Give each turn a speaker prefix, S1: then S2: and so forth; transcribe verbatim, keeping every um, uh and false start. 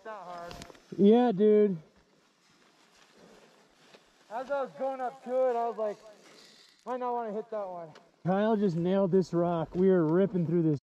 S1: hit that hard.
S2: Yeah, dude.
S1: As I was going up to it, I was like, might not want to hit that one.
S2: Kyle just nailed this rock. We were ripping through this